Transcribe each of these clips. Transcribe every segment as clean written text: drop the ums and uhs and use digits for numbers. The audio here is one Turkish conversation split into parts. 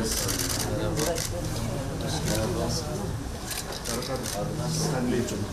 geldiniz. Merhaba. Merhaba. Sen de çok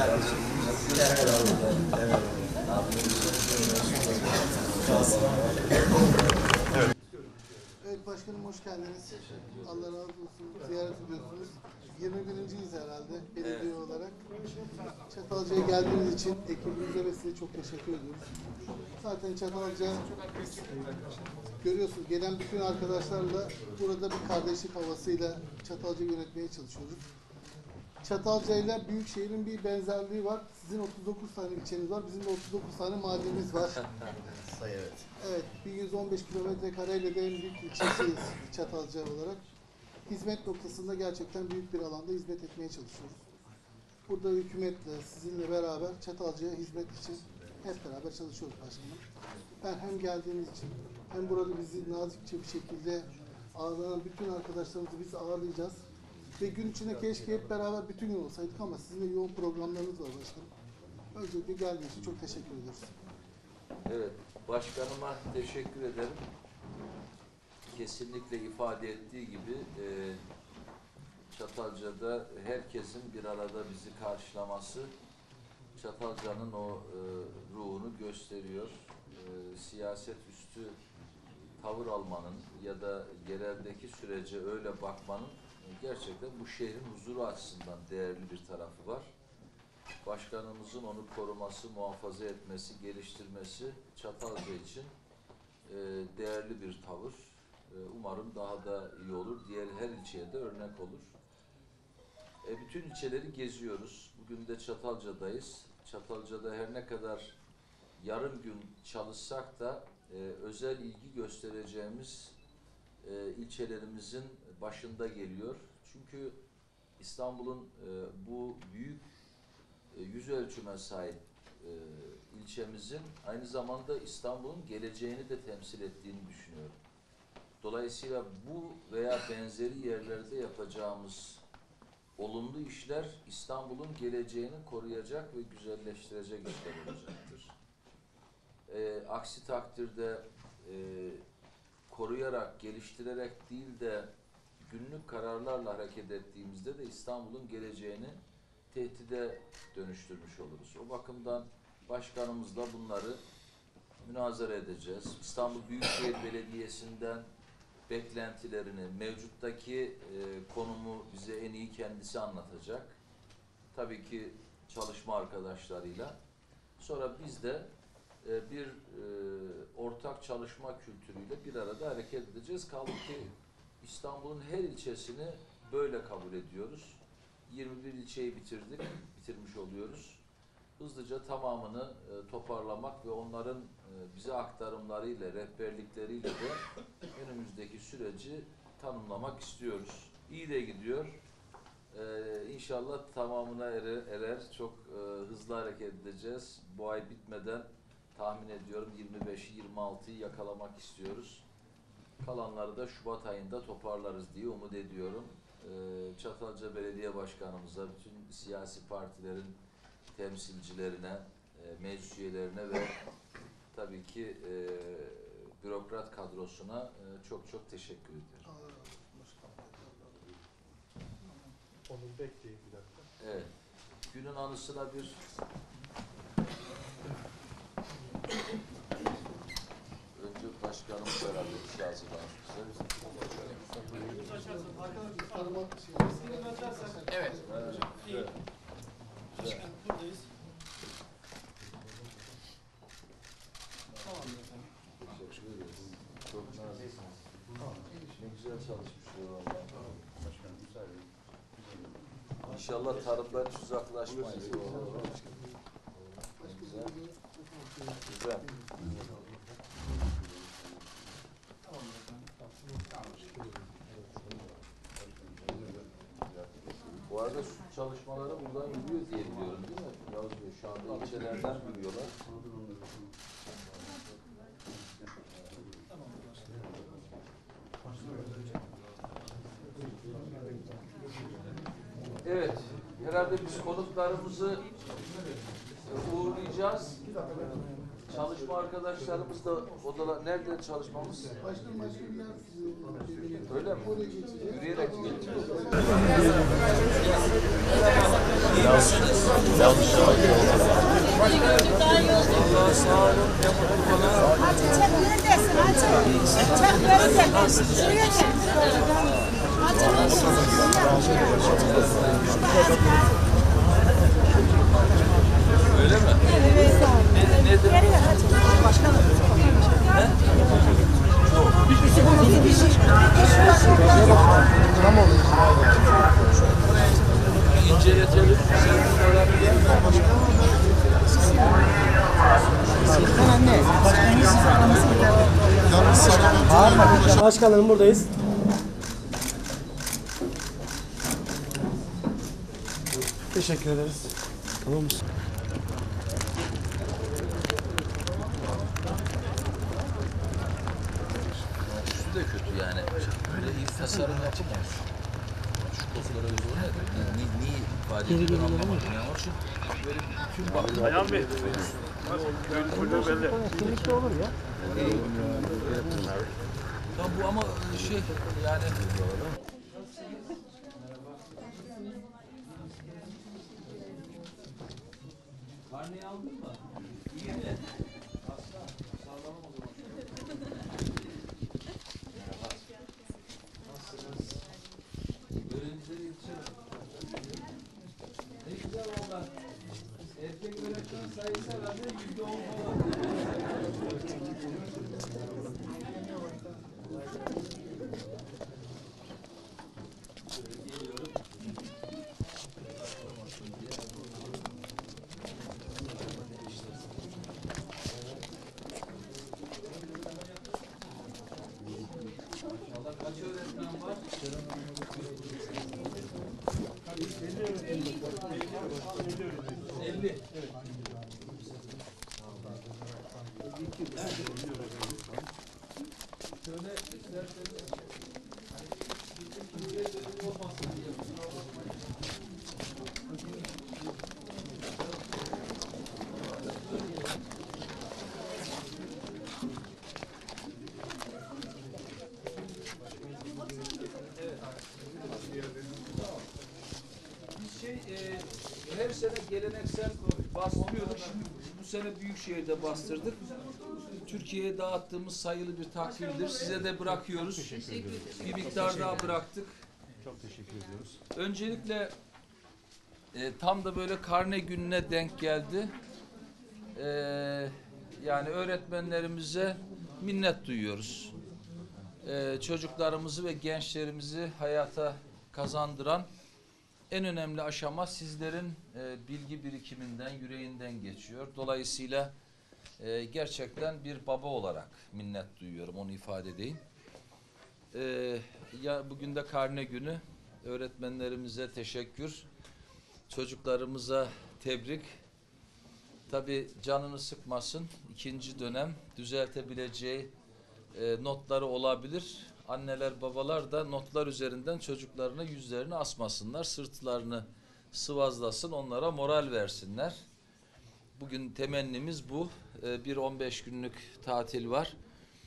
Evet başkanım, hoş geldiniz. Allah razı olsun. Ziyaret ediyorsunuz. 21.yiz herhalde belediye olarak. Çatalca'ya geldiğiniz için ekibinize ve size çok teşekkür ediyoruz. Zaten Çatalca görüyorsunuz, gelen bütün arkadaşlarla burada bir kardeşlik havasıyla Çatalca yönetmeye çalışıyoruz. Çatalca ile Büyükşehir'in bir benzerliği var. Sizin 39 tane ilçeniz var, bizim de 39 tane mahallemiz var. evet. Evet, bir 115 kilometre kareyle de en büyük ilçesiyiz Çatalca olarak. Hizmet noktasında gerçekten büyük bir alanda hizmet etmeye çalışıyoruz. Burada hükümetle, sizinle beraber Çatalca'ya hizmet için hep beraber çalışıyoruz başkanım. Ben hem geldiğiniz için hem burada bizi nazikçe bir şekilde ağırlanan bütün arkadaşlarımızı biz ağırlayacağız. Ve gün içinde keşke hep beraber bütün gün olsaydık ama sizin de yoğun programlarınız var başkanım. Öncelikle geldiğiniz için çok teşekkür ediyoruz. Evet, başkanıma teşekkür ederim. Kesinlikle ifade ettiği gibi Çatalca'da herkesin bir arada bizi karşılaması Çatalca'nın o ruhunu gösteriyor. Siyaset üstü tavır almanın ya da yereldeki sürece öyle bakmanın gerçekten bu şehrin huzuru açısından değerli bir tarafı var. Başkanımızın onu koruması, muhafaza etmesi, geliştirmesi Çatalca için değerli bir tavır. Umarım daha da iyi olur. Diğer her ilçeye de örnek olur. Bütün ilçeleri geziyoruz. Bugün de Çatalca'dayız. Çatalca'da her ne kadar yarım gün çalışsak da özel ilgi göstereceğimiz ilçelerimizin başında geliyor. Çünkü İstanbul'un bu büyük yüz ölçüme sahip ilçemizin aynı zamanda İstanbul'un geleceğini de temsil ettiğini düşünüyorum. Dolayısıyla bu veya benzeri yerlerde yapacağımız olumlu işler İstanbul'un geleceğini koruyacak ve güzelleştirecek işler olacaktır. Aksi takdirde koruyarak, geliştirerek değil de günlük kararlarla hareket ettiğimizde de İstanbul'un geleceğini tehdide dönüştürmüş oluruz. O bakımdan başkanımızla bunları münazara edeceğiz. İstanbul Büyükşehir Belediyesi'nden beklentilerini, mevcuttaki konumu bize en iyi kendisi anlatacak. Tabii ki çalışma arkadaşlarıyla. Sonra biz de bir ortak çalışma kültürüyle bir arada hareket edeceğiz. Kaldı ki İstanbul'un her ilçesini böyle kabul ediyoruz. 21 ilçeyi bitirmiş oluyoruz. Hızlıca tamamını toparlamak ve onların bize aktarımlarıyla, rehberlikleriyle de önümüzdeki süreci tanımlamak istiyoruz. İyi de gidiyor. İnşallah tamamına erer. Çok hızlı hareket edeceğiz. Bu ay bitmeden tahmin ediyorum 25'i 26'yı yakalamak istiyoruz. Kalanları da Şubat ayında toparlarız diye umut ediyorum. Çatalca Belediye Başkanımıza, bütün siyasi partilerin temsilcilerine, meclis üyelerine ve tabii ki bürokrat kadrosuna çok çok teşekkür ediyorum. Onu bekleyin bir dakika. Evet. Günün anısına bir önce başkanımız herhalde bir şey hazırlamıştır. Evet. Evet. Başkan buradayız. Tamam efendim. Teşekkür ederiz. Çok naziksiniz. Ne güzel çalışmışlar vallahi. Başkanım müsaade. İnşallah tarımdan hiç uzaklaşmayız. Güzel. Güzel. Bu arada su çalışmaları buradan yürüyor diye biliyorum değil mi? Yavuz Bey şu anda ilçelerden yürüyorlar. Evet, herhalde biz konuklarımızı uğurlayacağız. Çalışma arkadaşlarımız da odalar nerede çalışmamız? Başka bir yer sizi Öyle mi? oraya geçeceğiz. Yürüyerek mi geçeceğiz? Allah sağ olun. Hacı çek neredesin hacı? Çek neredesin? Şuraya çek. Hacı Öyle mi? evet abi. Nedir? Geri ver hacı. Başkanım. İnceletelim. Başkanlarım buradayız. Teşekkür ederiz. Tamam mısın? Üstü de kötü yani. Böyle iyi tasarım yapamaz. Şu kokulara uygun nedir? Niye ifade ediyor ben anlamadım. Yani onun için böyle bütün bakım... Ayhan Bey. Kimlikte olur ya. Ya bu ama şey yani... Karneyi aldın mı? İyi mi? Aslan. Sağlamam o zaman. Merhaba. Nasılsınız? Öğrencilere yetişelim. Ne güzel valla. Erkek öğretmen sayısı herhalde %10 falan. Kaç öğretmen var? 50. Evet. Şöyle isterseniz bütün kimseye dönüm olmasın diye kusura bakmayın. Her sene geleneksel bastırıyorduk. Şimdi bu sene Büyükşehir'de bastırdık. Türkiye'ye dağıttığımız sayılı bir takvimdir. Size de bırakıyoruz. Bir miktar daha bıraktık. Çok teşekkür ediyoruz. Öncelikle tam da böyle karne gününe denk geldi. Yani öğretmenlerimize minnet duyuyoruz. Çocuklarımızı ve gençlerimizi hayata kazandıran en önemli aşama sizlerin bilgi birikiminden, yüreğinden geçiyor. Dolayısıyla gerçekten bir baba olarak minnet duyuyorum, onu ifade edeyim. Ya bugün de karne günü, öğretmenlerimize teşekkür, çocuklarımıza tebrik. Tabii canını sıkmasın, ikinci dönem düzeltebileceği notları olabilir. Anneler, babalar da notlar üzerinden çocuklarına yüzlerini asmasınlar, sırtlarını sıvazlasın, onlara moral versinler. Bugün temennimiz bu. Bir 15 günlük tatil var.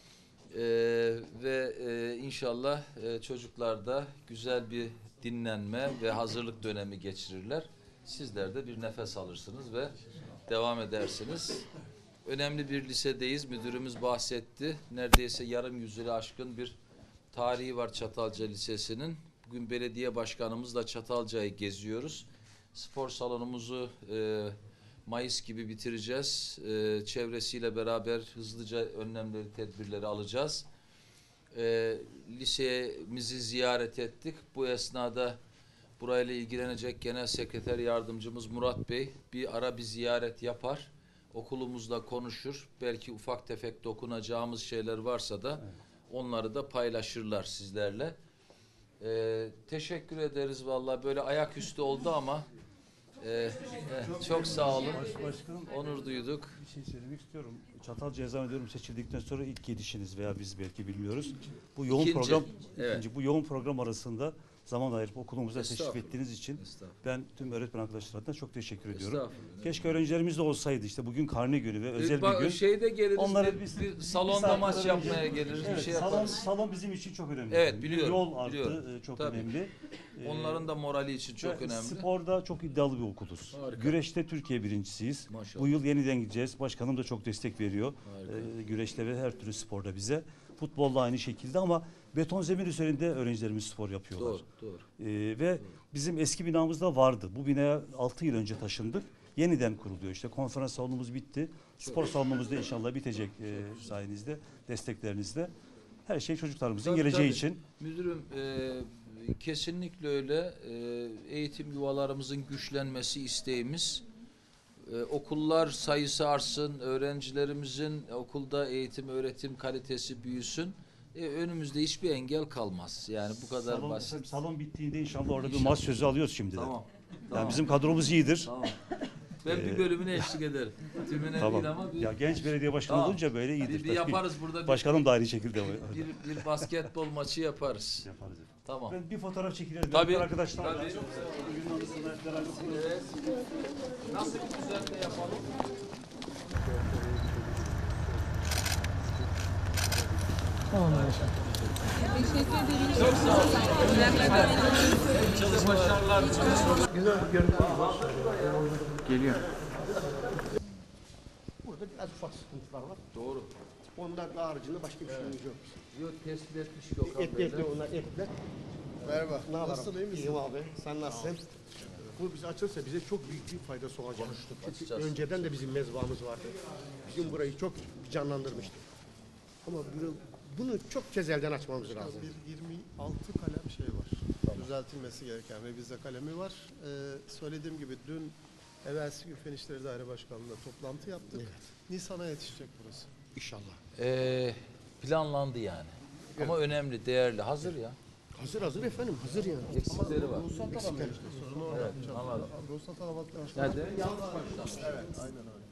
Ve inşallah çocuklar da güzel bir dinlenme ve hazırlık dönemi geçirirler. Sizler de bir nefes alırsınız ve devam edersiniz. Önemli bir lisedeyiz. Müdürümüz bahsetti. Neredeyse yarım yüzyılı aşkın bir tarihi var Çatalca Lisesi'nin. Bugün belediye başkanımızla Çatalca'yı geziyoruz. Spor salonumuzu Mayıs gibi bitireceğiz. Çevresiyle beraber hızlıca önlemleri, tedbirleri alacağız. Lisemizi ziyaret ettik. Bu esnada burayla ilgilenecek Genel Sekreter Yardımcımız Murat Bey bir ziyaret yapar. Okulumuzla konuşur. Belki ufak tefek dokunacağımız şeyler varsa da onları da paylaşırlar sizlerle. Teşekkür ederiz vallahi, böyle ayaküstü oldu ama çok sağ olun. Başkanım, Onur duyduk. bir şey söylemek istiyorum. Çatalca'ya zannediyorum seçildikten sonra ilk gidişiniz veya biz belki bilmiyoruz. Bu yoğun İkinci, program evet. bu yoğun program arasında zaman ayırıp okulumuza teşrif Estağfurullah. ettiğiniz için Estağfurullah. ben tüm öğretmen arkadaşlarımdan çok teşekkür ediyorum. Estağfurullah. Keşke öğrencilerimiz de olsaydı, işte bugün karne günü ve özel bir gün. Şeyde geliriz, Onları bir salonda saat maç önce- yapmaya geliriz, bir Evet, şey salon, yaparız. salon bizim için çok önemli. Evet, biliyorum, Yol arttı, biliyorum. çok Tabii. önemli. Onların da morali için çok Ve önemli. Sporda çok iddialı bir okuluz. Harika. Güreşte Türkiye birincisiyiz. Maşallah. Bu yıl yeniden gideceğiz. Başkanım da çok destek veriyor. Harika. Güreşte ve her türlü sporda bize. Futbolda aynı şekilde ama beton zemin üzerinde öğrencilerimiz spor yapıyorlar. Doğru, doğru. Ve bizim eski binamızda vardı. Bu binaya 6 yıl önce taşındık. Yeniden kuruluyor. İşte konferans salonumuz bitti. Spor salonumuz da inşallah bitecek sayenizde, desteklerinizle. Her şey çocuklarımızın Tabii, geleceği tabii. için. Müdürüm, kesinlikle öyle. Eğitim yuvalarımızın güçlenmesi isteğimiz. Okullar sayısı artsın, öğrencilerimizin okulda eğitim, öğretim kalitesi büyüsün. Önümüzde hiçbir engel kalmaz. Yani bu kadar basit. Salon bittiğinde inşallah orada bir İnşallah. maç sözü alıyoruz şimdi de. Tamam. Yani bizim kadromuz iyidir. Tamam. Ben bir bölümüne eşlik ederim. Tümüne Tamam. değil ama bir, Ya genç belediye başkanı Tamam. olunca böyle iyidir. bir yaparız burada. Başkanım da aynı şekilde. Bir basketbol maçı yaparız. Yaparız efendim. Tamam. Ben bir fotoğraf çekilelim. Tabii. Arkadaşlar. Tabii. Evet. Nasıl bir düzenle yapalım? Burada biraz ufak sıkıntılar var. Doğru. Onlar da haricinde başka bir şeyimiz yok. Yok, tespit etmiş Gökhan Etli Bey'le. onlar etler. Merhaba. Ne haber? Nasılsın, iyi misin? İyiyim abi. Sen nasılsın? Bu bize açılsa bize çok büyük bir faydası olacak. Konuştuk, Çünkü açacağız. önceden de bizim mezbamız vardı. Bizim burayı çok canlandırmıştı. Ama bunu çok kez elden açmamız lazım. Bir 26 kalem şey var. Düzeltilmesi gereken revize kalemi var. Söylediğim gibi dün evvelsi gün Fen İşleri Daire Başkanlığı'nda toplantı yaptık. Nisan'a yetişecek burası. İnşallah. Planlandı yani. Ama önemli, değerli. Hazır ya. Hazır efendim. Hazır yani. Eksikleri var. Ruhsat alamıyoruz işte. Sorunu orada. Evet, anladım. Ruhsat alamakta. Nerede? Yanlış başlamış. Evet, aynen öyle.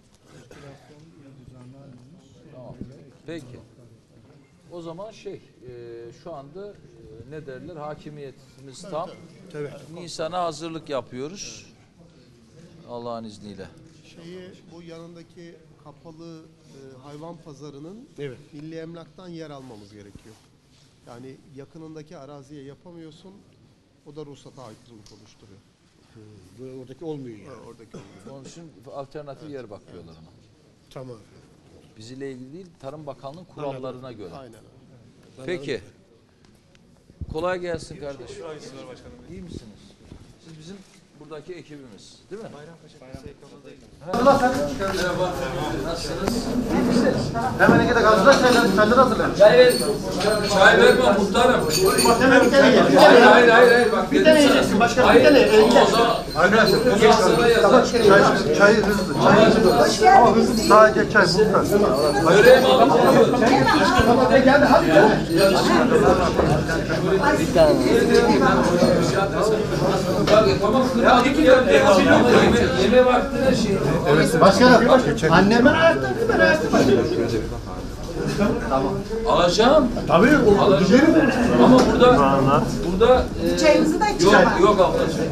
Tamam. Peki. O zaman şu anda ne derler? Hakimiyetimiz tam. Evet. Nisan'a hazırlık yapıyoruz. Allah'ın izniyle. Bu yanındaki kapalı hayvan pazarının Evet. Milli Emlak'tan yer almamız gerekiyor. Yani yakınındaki araziye yapamıyorsun. O da ruhsata aykırılık oluşturuyor. Oradaki olmuyor yani. Oradaki olmuyor. Onun için alternatif yer bakıyorlar ona. Tamam. Bizle ilgili değil, Tarım Bakanlığı'nın kurallarına göre. Aynen öyle. Peki. Kolay gelsin kardeşim. İyi misiniz? Siz bizim buradaki ekibimiz, değil mi? Merhaba. Nasılsınız? Hemen iki dakika hazırla çayları hazırlayın. Çay verme muhtarım. Hemen bir tane ye. Hayır. Bak, Bir tane yiyeceksin. Başka bir tane. O zaman sana yazar. Çay hızlı. Çay hızlı. Ama hızlı. Sadece çay muhtar. Böreğimi alıp Geldi hadi gel. Tamam. Yeme vaktine şey. Başkanım. Annem ben ayaktayım. Ben ayaktayım. Alacağım. Tabii. Alacağım. Ama burada Çayımızı da içelim. yok ablacığım.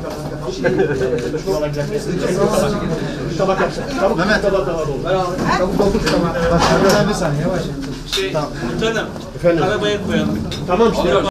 Tabak yapsın. Tamam. Mehmet. Tabak doldur. Çabuk doldur. Tamam. Başkanım bir saniye. Yavaş. Muhtarım, Efendim. arabaya koyalım. Tamam işte.